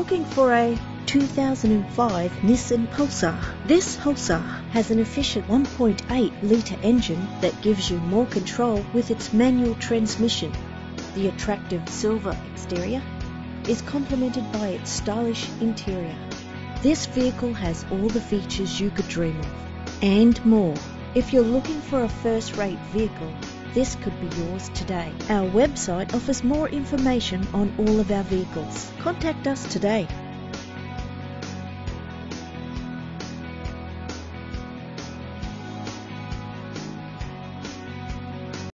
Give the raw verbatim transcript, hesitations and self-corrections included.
Looking for a two thousand five Nissan Pulsar? This Pulsar has an efficient one point eight litre engine that gives you more control with its manual transmission. The attractive silver exterior is complemented by its stylish interior. This vehicle has all the features you could dream of, and more. If you're looking for a first-rate vehicle, this could be yours today. Our website offers more information on all of our vehicles. Contact us today.